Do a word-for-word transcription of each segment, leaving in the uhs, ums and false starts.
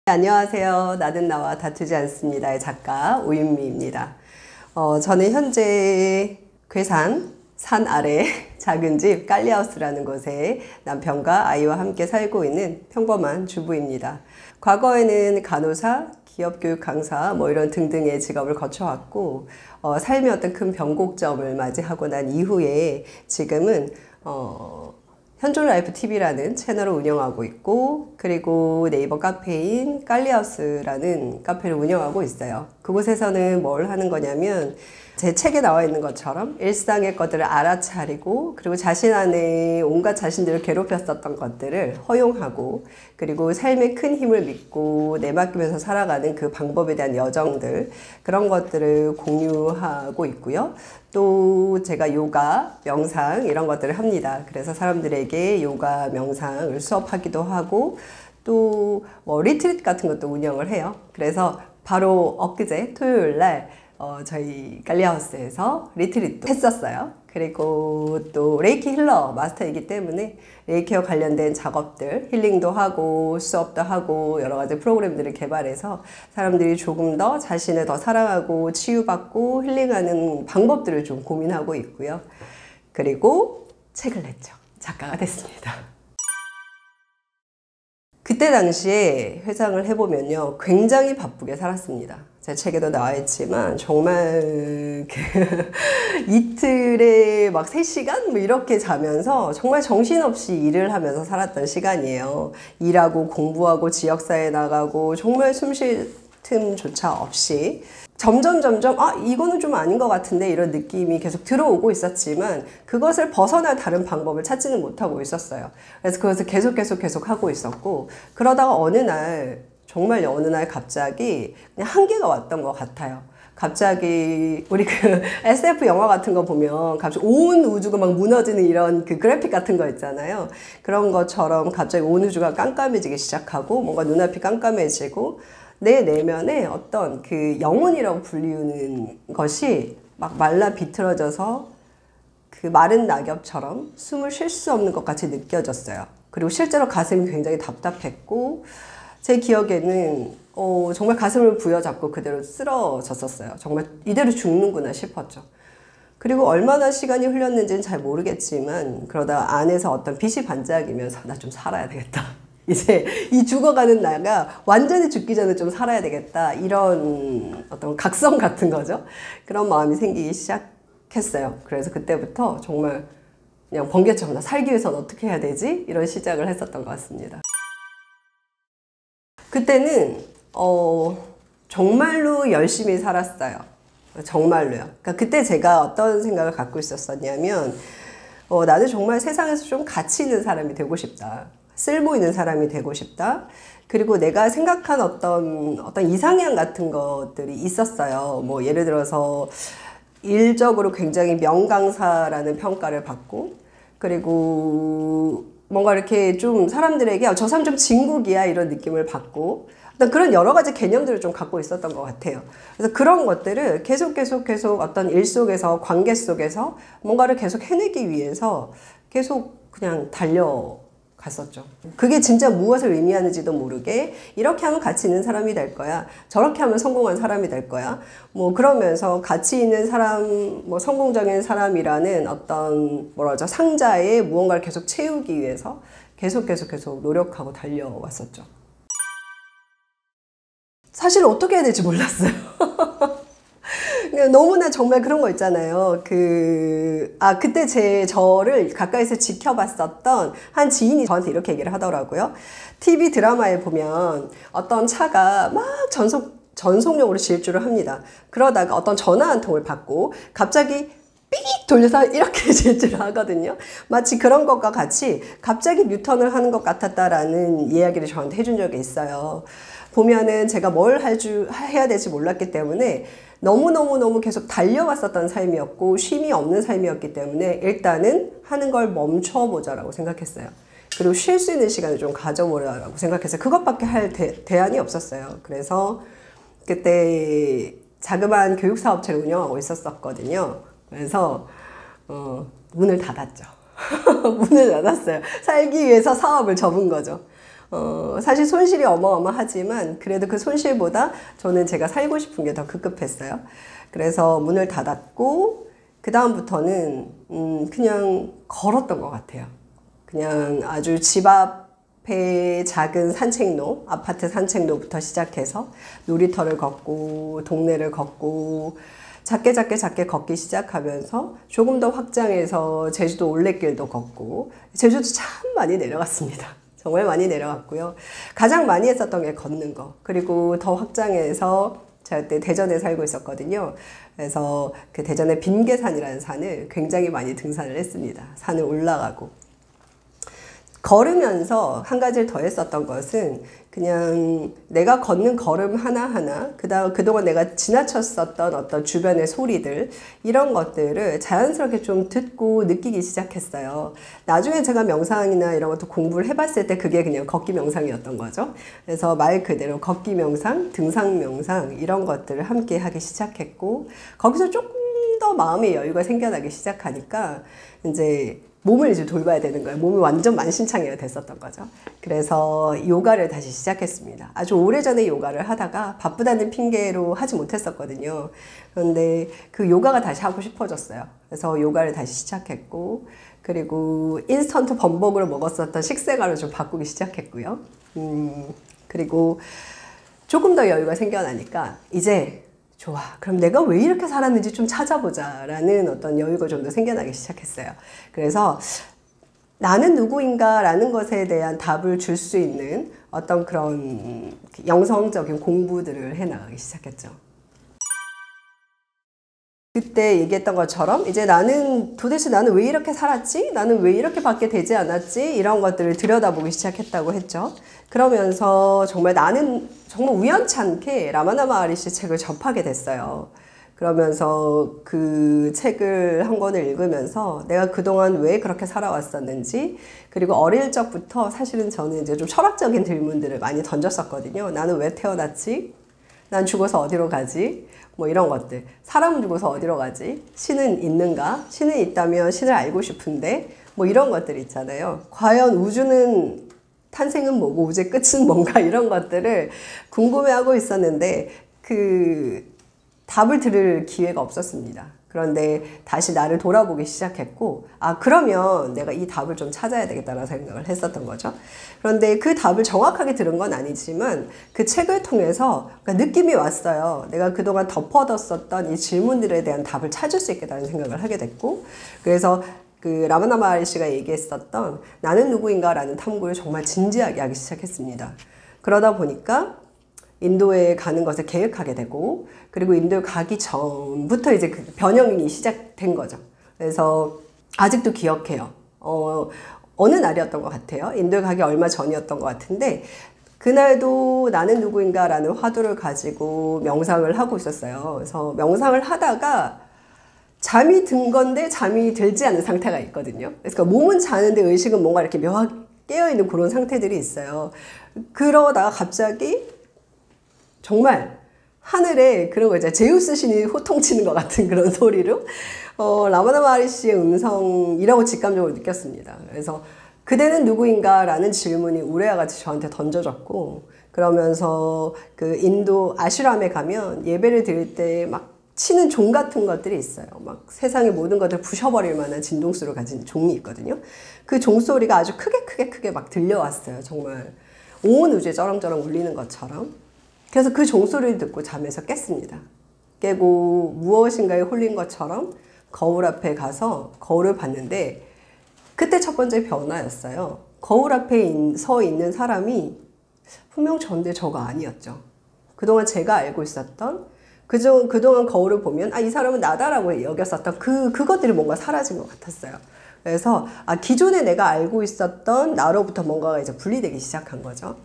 안녕하세요. 나는 나와 다투지 않습니다의 작가 오윤미입니다. 어, 저는 현재 괴산 산 아래 작은 집 깔리하우스라는 곳에 남편과 아이와 함께 살고 있는 평범한 주부입니다. 과거에는 간호사, 기업교육 강사 뭐 이런 등등의 직업을 거쳐왔고 어, 삶의 어떤 큰 변곡점을 맞이하고 난 이후에 지금은 어, 현존라이프 티비라는 채널을 운영하고 있고, 그리고 네이버 카페인 깔리하우스라는 카페를 운영하고 있어요. 그곳에서는 뭘 하는 거냐면 제 책에 나와 있는 것처럼 일상의 것들을 알아차리고, 그리고 자신 안에 온갖 자신들을 괴롭혔었던 것들을 허용하고, 그리고 삶의 큰 힘을 믿고 내맡기면서 살아가는 그 방법에 대한 여정들, 그런 것들을 공유하고 있고요. 또 제가 요가, 명상 이런 것들을 합니다. 그래서 사람들에게 요가, 명상을 수업하기도 하고, 또 뭐 리트릿 같은 것도 운영을 해요. 그래서 바로 엊그제 토요일 날 어, 저희 깔리하우스에서 리트릿도 했었어요. 그리고 또 레이키 힐러 마스터이기 때문에 레이키와 관련된 작업들, 힐링도 하고 수업도 하고 여러 가지 프로그램들을 개발해서 사람들이 조금 더 자신을 더 사랑하고 치유받고 힐링하는 방법들을 좀 고민하고 있고요. 그리고 책을 냈죠. 작가가 됐습니다. 그때 당시에 회상을 해보면요, 굉장히 바쁘게 살았습니다. 제 책에도 나와 있지만 정말 그 이틀에 막 세 시간 뭐 이렇게 자면서 정말 정신없이 일을 하면서 살았던 시간이에요. 일하고 공부하고 지역사회에 나가고 정말 숨 쉴 틈조차 없이 점점 점점 아 이거는 좀 아닌 것 같은데 이런 느낌이 계속 들어오고 있었지만 그것을 벗어날 다른 방법을 찾지는 못하고 있었어요. 그래서 그것을 계속 계속 계속 하고 있었고, 그러다가 어느 날 정말 어느 날 갑자기 그냥 한계가 왔던 것 같아요. 갑자기 우리 그 에스에프 영화 같은 거 보면 갑자기 온 우주가 막 무너지는 이런 그 그래픽 같은 거 있잖아요. 그런 것처럼 갑자기 온 우주가 깜깜해지기 시작하고 뭔가 눈앞이 깜깜해지고 내 내면에 어떤 그 영혼이라고 불리우는 것이 막 말라 비틀어져서 그 마른 낙엽처럼 숨을 쉴 수 없는 것 같이 느껴졌어요. 그리고 실제로 가슴이 굉장히 답답했고, 제 기억에는 어, 정말 가슴을 부여잡고 그대로 쓰러졌었어요. 정말 이대로 죽는구나 싶었죠. 그리고 얼마나 시간이 흘렸는지는 잘 모르겠지만 그러다 안에서 어떤 빛이 반짝이면서 나 좀 살아야 되겠다. 이제 이 죽어가는 나가 완전히 죽기 전에 좀 살아야 되겠다. 이런 어떤 각성 같은 거죠. 그런 마음이 생기기 시작했어요. 그래서 그때부터 정말 그냥 번개처럼 나 살기 위해서는 어떻게 해야 되지? 이런 시작을 했었던 것 같습니다. 그때는 어, 정말로 열심히 살았어요. 정말로요. 그러니까 그때 제가 어떤 생각을 갖고 있었었냐면 어, 나는 정말 세상에서 좀 가치 있는 사람이 되고 싶다. 쓸모 있는 사람이 되고 싶다. 그리고 내가 생각한 어떤 어떤 이상향 같은 것들이 있었어요. 뭐 예를 들어서 일적으로 굉장히 명강사라는 평가를 받고, 그리고 뭔가 이렇게 좀 사람들에게 저 사람 좀 진국이야 이런 느낌을 받고, 어떤 그런 여러 가지 개념들을 좀 갖고 있었던 것 같아요. 그래서 그런 것들을 계속 계속 계속 어떤 일 속에서 관계 속에서 뭔가를 계속 해내기 위해서 계속 그냥 달려 갔었죠. 그게 진짜 무엇을 의미하는지도 모르게 이렇게 하면 가치 있는 사람이 될 거야, 저렇게 하면 성공한 사람이 될 거야, 뭐 그러면서 가치 있는 사람, 뭐 성공적인 사람이라는 어떤 뭐라죠 상자에 무언가를 계속 채우기 위해서 계속 계속 계속 노력하고 달려왔었죠. 사실 어떻게 해야 될지 몰랐어요. 너무나 정말 그런 거 있잖아요. 그, 아, 그때 제, 저를 가까이서 지켜봤었던 한 지인이 저한테 이렇게 얘기를 하더라고요. 티비 드라마에 보면 어떤 차가 막 전속, 전속력으로 질주를 합니다. 그러다가 어떤 전화 한 통을 받고 갑자기 삑 돌려서 이렇게 질주를 하거든요. 마치 그런 것과 같이 갑자기 뉴턴을 하는 것 같았다라는 이야기를 저한테 해준 적이 있어요. 보면은 제가 뭘 할주, 해야 될지 몰랐기 때문에 너무너무너무 계속 달려왔었던 삶이었고 쉼이 없는 삶이었기 때문에 일단은 하는 걸 멈춰보자라고 생각했어요. 그리고 쉴 수 있는 시간을 좀 가져보라고 생각했어요. 그것밖에 할 대, 대안이 없었어요. 그래서 그때 자그마한 교육사업체를 운영하고 있었었거든요. 그래서 어, 문을 닫았죠. 문을 닫았어요. 살기 위해서 사업을 접은 거죠. 어, 사실 손실이 어마어마하지만 그래도 그 손실보다 저는 제가 살고 싶은 게 더 급급했어요. 그래서 문을 닫았고 그 다음부터는 음, 그냥 걸었던 것 같아요. 그냥 아주 집 앞에 작은 산책로, 아파트 산책로부터 시작해서 놀이터를 걷고 동네를 걷고 작게 작게 작게 걷기 시작하면서 조금 더 확장해서 제주도 올레길도 걷고 제주도 참 많이 내려갔습니다. 정말 많이 내려갔고요. 가장 많이 했었던 게 걷는 거. 그리고 더 확장해서 제가 그때 대전에 살고 있었거든요. 그래서 그 대전의 빈계산이라는 산을 굉장히 많이 등산을 했습니다. 산을 올라가고. 걸으면서 한 가지를 더 했었던 것은 그냥 내가 걷는 걸음 하나하나, 그다음 그동안 내가 지나쳤었던 어떤 주변의 소리들, 이런 것들을 자연스럽게 좀 듣고 느끼기 시작했어요. 나중에 제가 명상이나 이런 것도 공부를 해봤을 때 그게 그냥 걷기 명상이었던 거죠. 그래서 말 그대로 걷기 명상, 등산 명상 이런 것들을 함께 하기 시작했고, 거기서 조금 더 마음의 여유가 생겨나기 시작하니까 이제 몸을 이제 돌봐야 되는 거예요. 몸이 완전 만신창이가 됐었던 거죠. 그래서 요가를 다시 시작했습니다. 아주 오래전에 요가를 하다가 바쁘다는 핑계로 하지 못했었거든요. 그런데 그 요가가 다시 하고 싶어졌어요. 그래서 요가를 다시 시작했고, 그리고 인스턴트 범벅으로 먹었었던 식생활을 좀 바꾸기 시작했고요. 음, 그리고 조금 더 여유가 생겨나니까 이제 좋아, 그럼 내가 왜 이렇게 살았는지 좀 찾아보자 라는 어떤 여유가 좀 더 생겨나기 시작했어요. 그래서 나는 누구인가 라는 것에 대한 답을 줄 수 있는 어떤 그런 영성적인 공부들을 해나가기 시작했죠. 그때 얘기했던 것처럼 이제 나는 도대체 나는 왜 이렇게 살았지? 나는 왜 이렇게 밖에 되지 않았지? 이런 것들을 들여다보기 시작했다고 했죠. 그러면서 정말 나는 정말 우연찮게 라마나 마하리시 책을 접하게 됐어요. 그러면서 그 책을 한 권을 읽으면서 내가 그동안 왜 그렇게 살아왔었는지, 그리고 어릴 적부터 사실은 저는 이제 좀 철학적인 질문들을 많이 던졌었거든요. 나는 왜 태어났지? 난 죽어서 어디로 가지? 뭐 이런 것들. 사람은 죽어서 어디로 가지? 신은 있는가? 신은 있다면 신을 알고 싶은데 뭐 이런 것들 있잖아요. 과연 우주는, 탄생은 뭐고 우주의 끝은 뭔가, 이런 것들을 궁금해하고 있었는데 그 답을 들을 기회가 없었습니다. 그런데 다시 나를 돌아보기 시작했고, 아 그러면 내가 이 답을 좀 찾아야 되겠다라는 생각을 했었던 거죠. 그런데 그 답을 정확하게 들은 건 아니지만 그 책을 통해서 느낌이 왔어요. 내가 그동안 덮어뒀었던 이 질문들에 대한 답을 찾을 수 있겠다는 생각을 하게 됐고, 그래서 그 라마나 마하리시가 얘기했었던 나는 누구인가 라는 탐구를 정말 진지하게 하기 시작했습니다. 그러다 보니까 인도에 가는 것을 계획하게 되고, 그리고 인도에 가기 전부터 이제 그 변형이 시작된 거죠. 그래서 아직도 기억해요. 어, 어느 날이었던 것 같아요. 인도에 가기 얼마 전이었던 것 같은데, 그날도 나는 누구인가 라는 화두를 가지고 명상을 하고 있었어요. 그래서 명상을 하다가 잠이 든 건데 잠이 들지 않은 상태가 있거든요. 그래서 몸은 자는데 의식은 뭔가 이렇게 묘하게 깨어있는 그런 상태들이 있어요. 그러다가 갑자기 정말 하늘에 그런 거 있잖아요. 제우스 신이 호통치는 것 같은 그런 소리로 어, 라마나 마하리시의 음성이라고 직감적으로 느꼈습니다. 그래서 그대는 누구인가 라는 질문이 우레와 같이 저한테 던져졌고, 그러면서 그 인도 아슈람에 가면 예배를 드릴 때 막 치는 종 같은 것들이 있어요. 막 세상의 모든 것을 부셔버릴 만한 진동수를 가진 종이 있거든요. 그 종소리가 아주 크게 크게 크게 막 들려왔어요. 정말 온 우주에 쩌렁쩌렁 울리는 것처럼. 그래서 그 종소리를 듣고 잠에서 깼습니다. 깨고 무엇인가에 홀린 것처럼 거울 앞에 가서 거울을 봤는데, 그때 첫 번째 변화였어요. 거울 앞에 서 있는 사람이 분명 저인데 저가 아니었죠. 그동안 제가 알고 있었던, 그저, 그동안 거울을 보면 아, 이 사람은 나다라고 여겼었던 그, 그것들이 뭔가 사라진 것 같았어요. 그래서 아, 기존에 내가 알고 있었던 나로부터 뭔가가 이제 분리되기 시작한 거죠.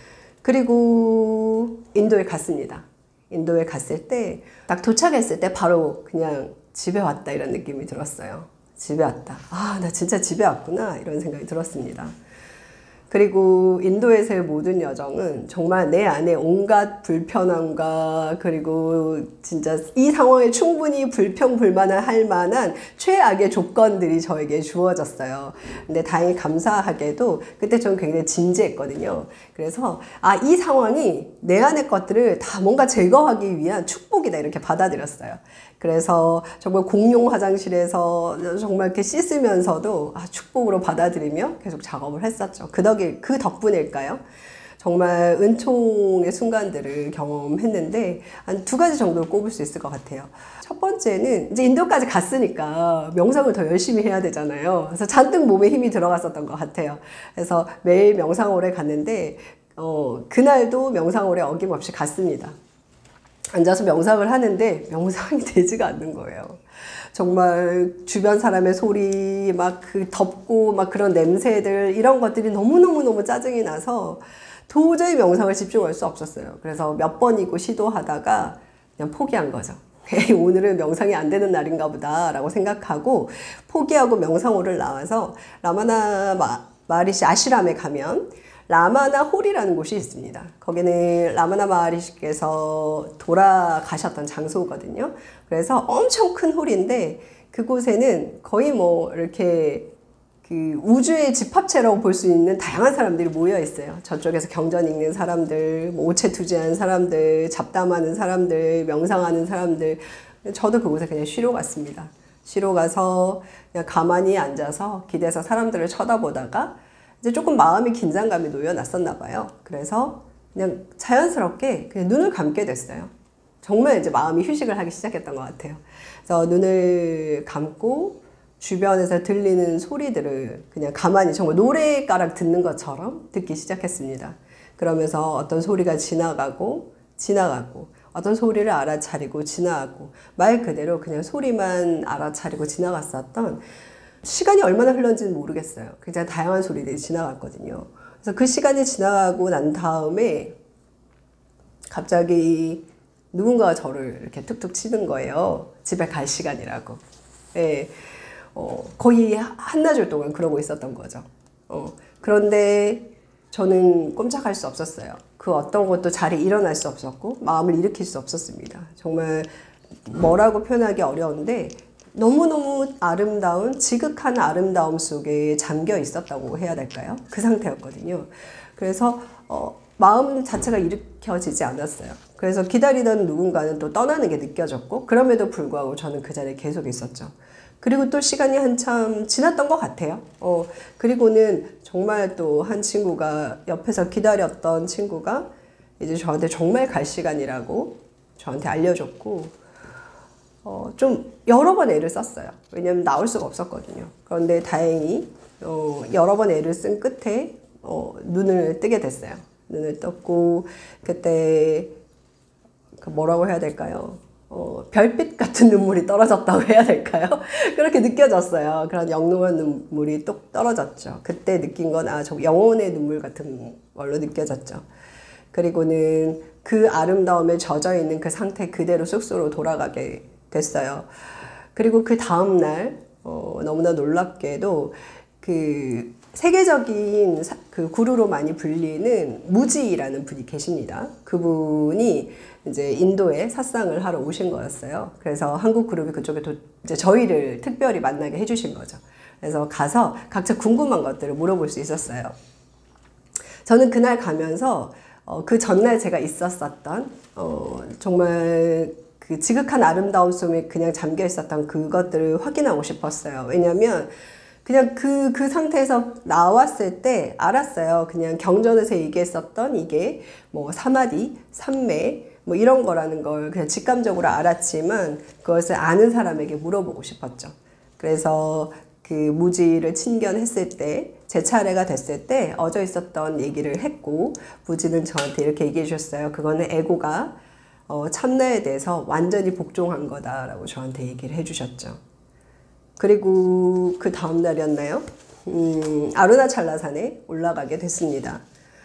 그리고 인도에 갔습니다. 인도에 갔을 때 딱 도착했을 때 바로 그냥 집에 왔다 이런 느낌이 들었어요. 집에 왔다. 아, 나 진짜 집에 왔구나 이런 생각이 들었습니다. 그리고 인도에서의 모든 여정은 정말 내 안에 온갖 불편함과 그리고 진짜 이 상황에 충분히 불평불만을 할 만한 최악의 조건들이 저에게 주어졌어요. 근데 다행히 감사하게도 그때 저는 굉장히 진지했거든요. 그래서 아, 이 상황이 내 안의 것들을 다 뭔가 제거하기 위한 축복이다 이렇게 받아들였어요. 그래서 정말 공용 화장실에서 정말 이렇게 씻으면서도 아, 축복으로 받아들이며 계속 작업을 했었죠. 그 덕에, 그 덕분일까요? 정말 은총의 순간들을 경험했는데 한 두 가지 정도를 꼽을 수 있을 것 같아요. 첫 번째는 이제 인도까지 갔으니까 명상을 더 열심히 해야 되잖아요. 그래서 잔뜩 몸에 힘이 들어갔었던 것 같아요. 그래서 매일 명상홀에 갔는데 어, 그날도 명상홀에 어김없이 갔습니다. 앉아서 명상을 하는데 명상이 되지가 않는 거예요. 정말 주변 사람의 소리, 막 그 덥고 막 그런 냄새들 이런 것들이 너무너무너무 짜증이 나서 도저히 명상을 집중할 수 없었어요. 그래서 몇 번이고 시도하다가 그냥 포기한 거죠. 오늘은 명상이 안 되는 날인가 보다 라고 생각하고 포기하고 명상홀을 나와서 라마나 마, 마하리시 아시람에 가면 라마나 홀이라는 곳이 있습니다. 거기는 라마나 마하리시께서 돌아가셨던 장소거든요. 그래서 엄청 큰 홀인데 그곳에는 거의 뭐 이렇게 그 우주의 집합체라고 볼 수 있는 다양한 사람들이 모여 있어요. 저쪽에서 경전 읽는 사람들, 뭐 오체투지하는 사람들, 잡담하는 사람들, 명상하는 사람들. 저도 그곳에 그냥 쉬러 갔습니다. 쉬러 가서 그냥 가만히 앉아서 기대서 사람들을 쳐다보다가 이제 조금 마음이 긴장감이 놓여놨었나 봐요. 그래서 그냥 자연스럽게 그냥 눈을 감게 됐어요. 정말 이제 마음이 휴식을 하기 시작했던 것 같아요. 그래서 눈을 감고 주변에서 들리는 소리들을 그냥 가만히 정말 노래가락 듣는 것처럼 듣기 시작했습니다. 그러면서 어떤 소리가 지나가고 지나가고 어떤 소리를 알아차리고 지나가고 말 그대로 그냥 소리만 알아차리고 지나갔었던 시간이 얼마나 흘렀는지는 모르겠어요. 굉장히 다양한 소리들이 지나갔거든요. 그래서 그 시간이 지나가고 난 다음에 갑자기 누군가가 저를 이렇게 툭툭 치는 거예요. 집에 갈 시간이라고. 예, 어, 거의 한나절 동안 그러고 있었던 거죠. 어, 그런데 저는 꼼짝할 수 없었어요. 그 어떤 것도 자리에 일어날 수 없었고 마음을 일으킬 수 없었습니다. 정말 뭐라고 표현하기 어려운데 너무너무 아름다운 지극한 아름다움 속에 잠겨 있었다고 해야 될까요? 그 상태였거든요. 그래서 어, 마음 자체가 일으켜지지 않았어요. 그래서 기다리던 누군가는 또 떠나는 게 느껴졌고 그럼에도 불구하고 저는 그 자리에 계속 있었죠. 그리고 또 시간이 한참 지났던 것 같아요. 어, 그리고는 정말 또 한 친구가 옆에서 기다렸던 친구가 이제 저한테 정말 갈 시간이라고 저한테 알려줬고 어, 좀 여러 번 애를 썼어요. 왜냐면 나올 수가 없었거든요. 그런데 다행히 어, 여러 번 애를 쓴 끝에 어, 눈을 뜨게 됐어요. 눈을 떴고 그때 그 뭐라고 해야 될까요? 어, 별빛 같은 눈물이 떨어졌다고 해야 될까요? 그렇게 느껴졌어요. 그런 영롱한 눈물이 똑 떨어졌죠. 그때 느낀 건 아, 저 영혼의 눈물 같은 걸로 느껴졌죠. 그리고는 그 아름다움에 젖어 있는 그 상태 그대로 쑥쑥으로 돌아가게 됐어요. 그리고 그 다음날 어, 너무나 놀랍게도 그 세계적인 사, 그 구루로 많이 불리는 무지라는 분이 계십니다. 그분이 이제 인도에 사상을 하러 오신 거였어요. 그래서 한국 그룹이 그쪽에 도, 이제 저희를 특별히 만나게 해주신 거죠. 그래서 가서 각자 궁금한 것들을 물어볼 수 있었어요. 저는 그날 가면서 어, 그 전날 제가 있었었던 어, 정말 그 지극한 아름다움 속에 그냥 잠겨 있었던 그것들을 확인하고 싶었어요. 왜냐면 그냥 그, 그 상태에서 나왔을 때 알았어요. 그냥 경전에서 얘기했었던 이게 뭐 사마디, 삼매, 뭐 이런 거라는 걸 그냥 직감적으로 알았지만 그것을 아는 사람에게 물어보고 싶었죠. 그래서 그 무지를 친견했을 때, 제 차례가 됐을 때 어져 있었던 얘기를 했고, 무지는 저한테 이렇게 얘기해 주셨어요. 그거는 에고가 어, 참나에 대해서 완전히 복종한 거다라고 저한테 얘기를 해주셨죠. 그리고 그 다음 날이었나요? 음, 아루나찰라산에 올라가게 됐습니다.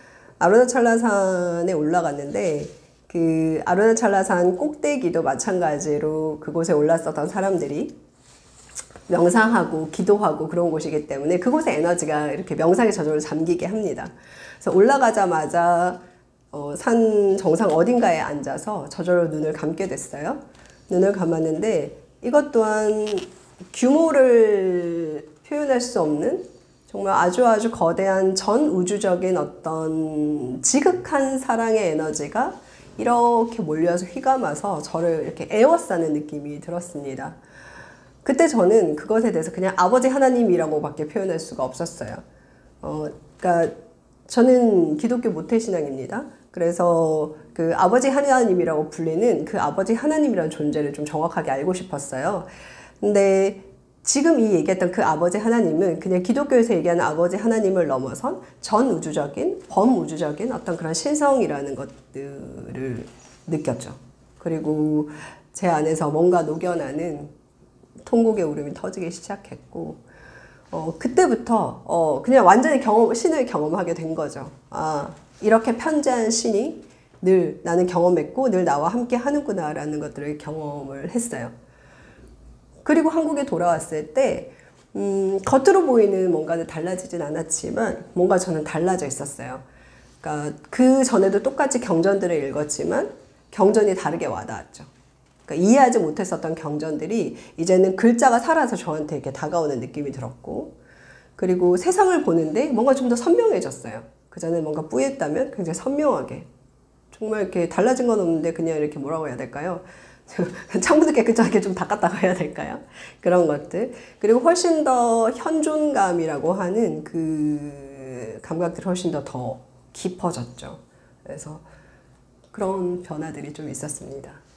아루나찰라산에 올라갔는데 그 아루나찰라산 꼭대기도 마찬가지로 그곳에 올랐었던 사람들이 명상하고 기도하고 그런 곳이기 때문에 그곳의 에너지가 이렇게 명상에 저절로 잠기게 합니다. 그래서 올라가자마자 어, 산 정상 어딘가에 앉아서 저절로 눈을 감게 됐어요. 눈을 감았는데 이것 또한 규모를 표현할 수 없는 정말 아주 아주 거대한 전 우주적인 어떤 지극한 사랑의 에너지가 이렇게 몰려서 휘감아서 저를 이렇게 에워싸는 느낌이 들었습니다. 그때 저는 그것에 대해서 그냥 아버지 하나님이라고 밖에 표현할 수가 없었어요. 어, 그러니까 저는 기독교 모태신앙입니다. 그래서 그 아버지 하나님이라고 불리는 그 아버지 하나님이라는 존재를 좀 정확하게 알고 싶었어요. 근데 지금 이 얘기했던 그 아버지 하나님은 그냥 기독교에서 얘기하는 아버지 하나님을 넘어선 전 우주적인, 범우주적인 어떤 그런 신성이라는 것들을 느꼈죠. 그리고 제 안에서 뭔가 녹여나는 통곡의 울음이 터지기 시작했고, 어, 그때부터 어, 그냥 완전히 경험, 신을 경험하게 된 거죠. 아, 이렇게 편재한 신이 늘 나는 경험했고 늘 나와 함께 하는구나 라는 것들을 경험을 했어요. 그리고 한국에 돌아왔을 때 음, 겉으로 보이는 뭔가는 달라지진 않았지만 뭔가 저는 달라져 있었어요. 그러니까 그 전에도 똑같이 경전들을 읽었지만 경전이 다르게 와닿았죠. 그러니까 이해하지 못했었던 경전들이 이제는 글자가 살아서 저한테 이렇게 다가오는 느낌이 들었고, 그리고 세상을 보는데 뭔가 좀 더 선명해졌어요. 그전에 뭔가 뿌였다면 굉장히 선명하게, 정말 이렇게 달라진 건 없는데 그냥 이렇게 뭐라고 해야 될까요? 창문도 깨끗하게 좀 닦았다고 해야 될까요? 그런 것들. 그리고 훨씬 더 현존감이라고 하는 그 감각들이 훨씬 더 더 깊어졌죠. 그래서 그런 변화들이 좀 있었습니다.